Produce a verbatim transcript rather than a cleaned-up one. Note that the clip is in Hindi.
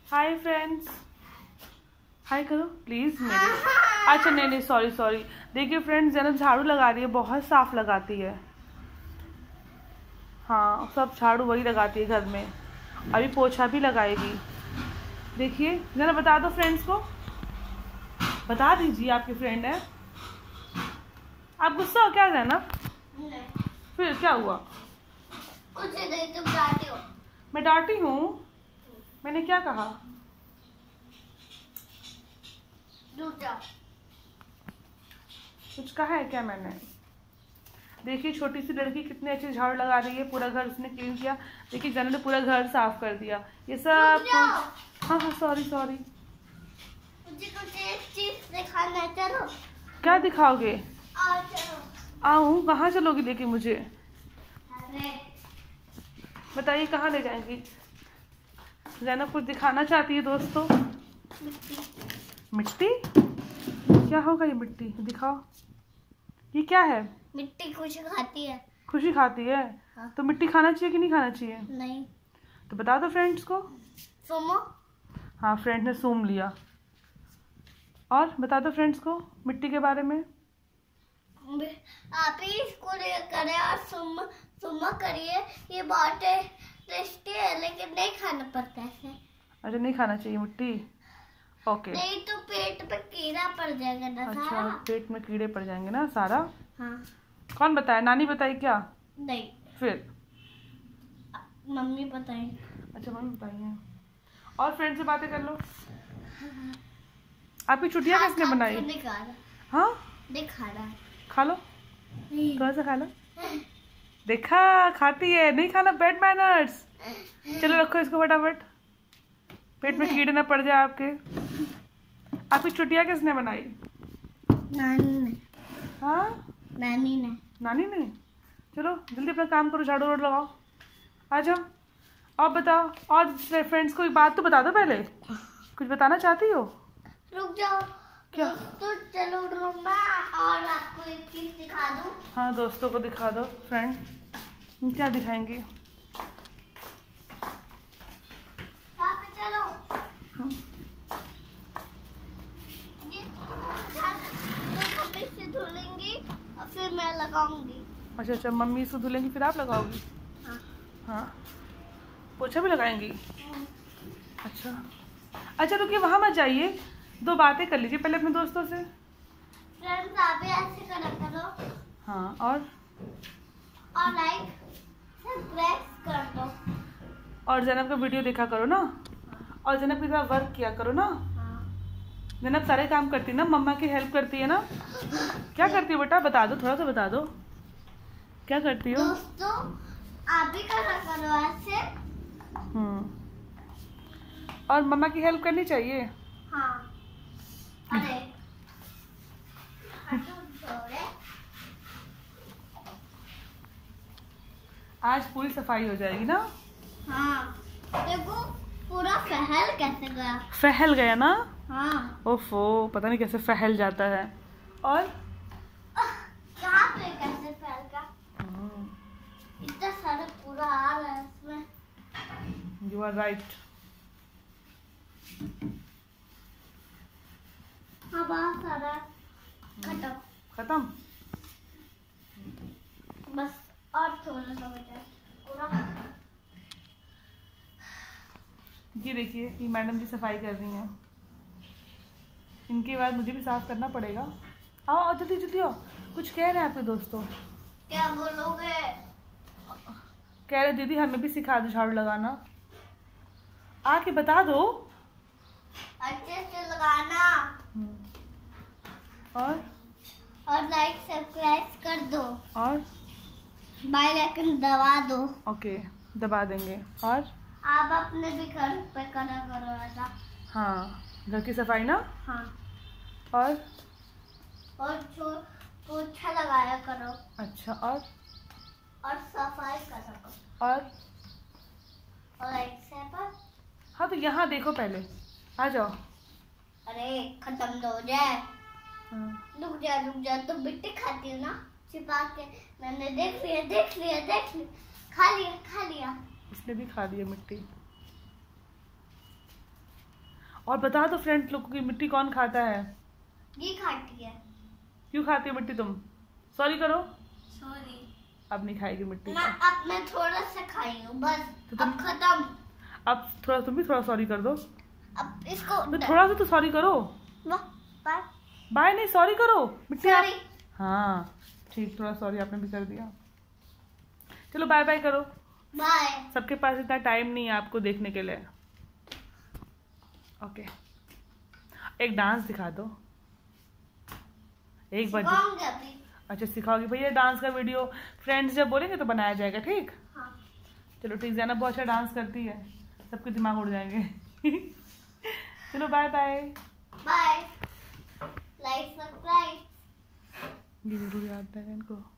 हाय फ्रेंड्स, हाय करो प्लीज़ मेरे। अच्छा नहीं नहीं सॉरी सॉरी। देखिए फ्रेंड्स, ज़ैनब झाड़ू लगा रही है, बहुत साफ लगाती है। हाँ, सब झाड़ू वही लगाती है घर में। अभी पोछा भी लगाएगी। देखिए ज़रा बता दो फ्रेंड्स को, बता दीजिए आपकी फ्रेंड है। आप गुस्सा हो क्या ज़ैनब? फिर क्या हुआ? कुछ नहीं, तुम डांटी हो। मैं डांटी हूँ? मैंने क्या कहा? दूर जाओ। कुछ कहा है क्या मैंने? देखिए छोटी सी लड़की कितनी अच्छी झाड़ू लगा रही है, पूरा घर उसने क्लीन किया। देखिए ज़ैनब ने पूरा घर साफ कर दिया। ये सब कुछ। हाँ हाँ सॉरी सॉरी। मुझे कुछ एक चीज दिखाना है, चलो। क्या दिखाओगे? आओ चलो। आऊँ? कहाँ चलोगी लेके मुझे? अरे बताइए कहाँ ले जाएंगी? ज़ैनब कुछ दिखाना चाहती है दोस्तों। मिट्टी? क्या होगा ये मिट्टी? दिखाओ। ये क्या है? मिट्टी कुछ खाती है। खुशी खाती है? हाँ। तो मिट्टी खाना चाहिए कि नहीं खाना चाहिए? नहीं। तो बता दो फ्रेंड्स को। सुमो। हाँ, फ्रेंड ने सूम लिया। और बता दो फ्रेंड्स को मिट्टी के बारे में। आप ही इसको करे और सुम सुमा करिए। ये बहुत टेस्टी है, लेकिन नहीं खाना पड़ता है। अच्छा, नहीं खाना चाहिए मिट्टी? ओके। नहीं तो पेट पे कीड़ा पड़ जाएगा ना। अच्छा, सारा। पेट में कीड़े पड़ जाएंगे ना सारा? हाँ। कौन बताया? नानी बताई क्या? नहीं, फिर मम्मी बताई। अच्छा, मम्मी बताई है। और फ्रेंड से बातें कर लो। आपकी छुट्टियाँ किसने बनाई? दिखा रहा। हाँ, दिखा रहा। खा लो, थोड़ा सा खा लो। देखा, खाती है। नहीं खाना, बैड मैनर्स। चलो रखो इसको फटाफट, पेट में कीड़े ना पड़ जाए आपके। आपकी छुट्टियाँ किसने बनाई? नानी ने। हाँ, नानी ने। नानी ने। चलो जल्दी अपना काम करो, झाड़ू वाड़ू लगाओ, आ जाओ। और बताओ, और फ्रेंड्स को एक बात तो बता दो पहले। कुछ बताना चाहती हो? रुक जाओ। क्या? तो चलो रूम में, और आपको एक चीज दिखा दूं। हाँ, दोस्तों को दिखा दो फ्रेंड। क्या दिखाएंगे? यहाँ पे चलो। हाँ। ये तो मम्मी से धुलेंगी और फिर मैं लगाऊंगी। अच्छा अच्छा, मम्मी इसको धुलेंगी फिर आप लगाओगी? हाँ। हाँ, पोछा भी लगाएंगी? अच्छा अच्छा, रुकिए वहाँ मत जाइए, दो बातें कर लीजिए पहले अपने दोस्तों से। फ्रेंड्स आप भी ऐसे करा करो। हाँ, और और लाइक सब्सक्राइब कर दो। और ज़ैनब का वीडियो देखा करो ना। और ज़ैनब के साथ वर्क किया करो ना। हाँ। ज़ैनब सारे काम करती है ना, मम्मा की हेल्प करती है ना। क्या करती हो बेटा? बता दो, थोड़ा सा बता दो, क्या करती हो? दोस्तों आप भी करा करो ऐसे। हम्म और मम्मा की हेल्प करनी चाहिए। हाँ। अरे आज पूरी सफाई हो जाएगी ना? हाँ। देखो पूरा फैल कैसे गया। फैल गया ना? हाँ। ओफो, पता नहीं कैसे फैल जाता है। और यहाँ पे कैसे फैल गया? इतना सारा पूरा आ रहा है इसमें। You are right. हाँ, बहुत सारा। खत्म। खत्म? बस और थोड़ा सा बचा है। पूरा। ये देखिए, ये मैडम जी सफाई कर रही हैं। इनके बाद मुझे भी साफ करना पड़ेगा। आओ आओ जल्दी जल्दी आओ। कुछ कह रहे हैं आपके दोस्तों? क्या बोलोगे? कह रहे दीदी हमें भी सिखा दो झाड़ू लगाना। आके बता दो। अच्छे से लगाना। और और लाइक सब्सक्राइब कर दो। और बेल आइकन दबा दो। ओके, दबा देंगे। और आप अपने भी घर पे करा करो ऐसा। हाँ, घर की सफाई ना। हाँ। और और जो पोछा लगाया करो। अच्छा, और और सफाई करो। और और लाइक से पर। हाँ, तो यहाँ देखो पहले, आ जाओ। अरे खत्म तो हो जाए। हाँ। रुक जा रुक जा, तो मिट्टी खाती हो ना छिपा के। मैंने देख लिया देख लिया देख लिया खा लिया खा लिया। इसने भी खा लिया मिट्टी। और बता दो फ्रेंड्स लोग की मिट्टी कौन खाता है? ये खाती है। क्यों खाती हो मिट्टी तुम? सॉरी करो। सॉरी। अब नहीं खाएगी मिट्टी। मैं अब मैं थोड़ा सा खाई हूँ बस। तो अब खत्म। अब थोड़ा तुम भी थोड़ा सॉरी कर दो। अब इसको तो थोड़ा सा तो सॉरी करो। बाय बाय नहीं, सॉरी करो मिट्टी। सॉरी। हाँ ठीक, थोड़ा सॉरी आपने भी कर दिया। चलो बाय बाय करो। बाय। सबके पास इतना टाइम नहीं है आपको देखने के लिए। ओके, एक डांस दिखा दो एक बार। अच्छा सिखाओगी भैया? डांस का वीडियो फ्रेंड्स जब बोलेंगे तो बनाया जाएगा, ठीक? हाँ। चलो ठीक, जाना बहुत अच्छा डांस करती है, सबके दिमाग उड़ जाएंगे। चलो bye bye. Bye. Like subscribe. ये जरूर याद है इनको।